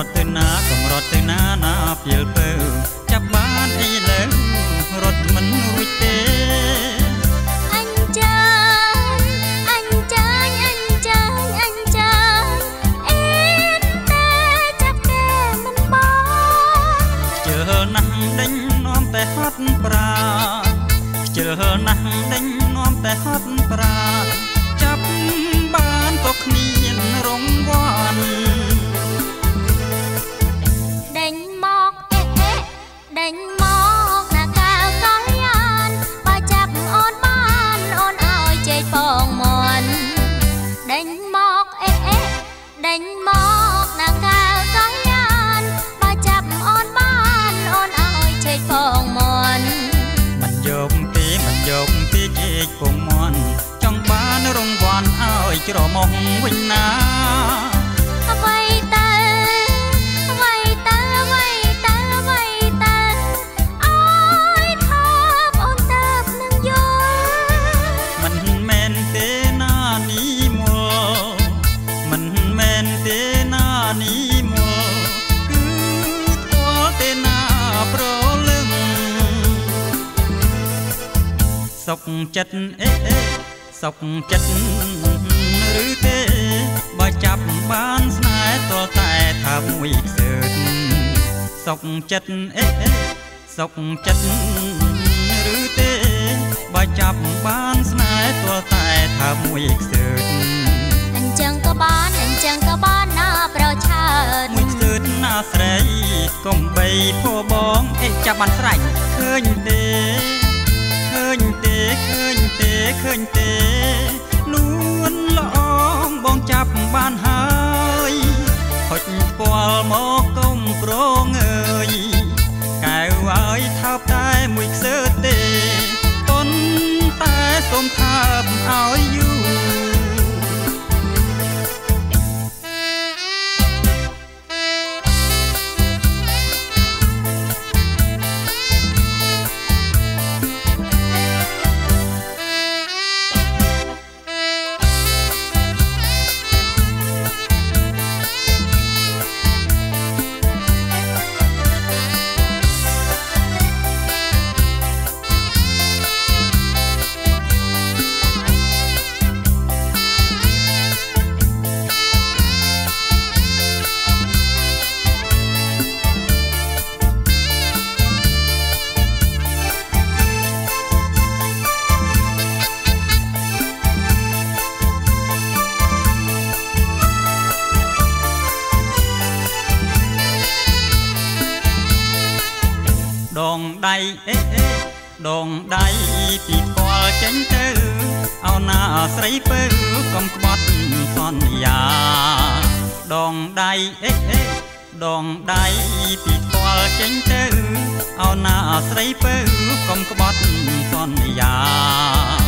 ត់ទៅណាកុំរត់ទៅណាណាពេលពើចាប់បានអីលើរត់មិនរួចទេអញចាញ់អញចាញ់អញចាញ់អញចាញ់អេតែចាប់គេមិនបានខ្ជិលណាស់ដេញនាំតែហត់ប្រាខ្ជិលណាស់ដេញនាំតែហត់ប្រាចាប់បានក៏គ្មានរង្វាន់ដេញមកអេអេដេញមកណាកាលកលយានបើចាប់អូនបានអូនឲ្យជែកផងមន់ដេញមកអេអេដេញមកណាកាលកលយានបើចាប់អូនបានអូនឲ្យជែកផងមន់មិនយកទេមិនយកទេជែកផងមន់ចង់បានរង្វាន់ឲ្យច្រមុះវិញណាអ្វីទៅអ្វីទៅអ្វីទៅអ្វីទៅអើយថាបអូនទៅនឹងយល់មិនមែនទេណានេះមកមិនមែនទេណានេះមកគឺផ្ទាល់ទេណាប្រលឹងសុកចិត្តអេអេសុកចិត្តឬទេបើចាប់បានស្នេហ៍តតែថាមួយខ្សើតសុកចិត្តអេអេសុកចិត្តឬទេបើចាប់បានស្នេហ៍តតែថាមួយខ្សើតអញ្ចឹងក៏បានអញ្ចឹងក៏បានណាប្រឆានមួយខ្សើតណាស្រីកុំបីភ័បងអេចាប់បានស្រេចឃើញទេឃើញទេឃើញទេឃើញទេនួនល្អងបងចាប់បានហើយហុចស្គាល់មកកុំប្រងអើយកែវឲ្យថើបតែមួយខ្សើតទេប៉ុន្តែសូមថើបឲ្យយូរដងដៃអេអេដងដៃពីផ្គាល់ចេញទៅអោណាស្រីពើកុំក្បត់សន្យាដងដៃអេអេដងដៃពីផ្គាល់ចេញទៅអោណាស្រីពើកុំក្បត់សន្យា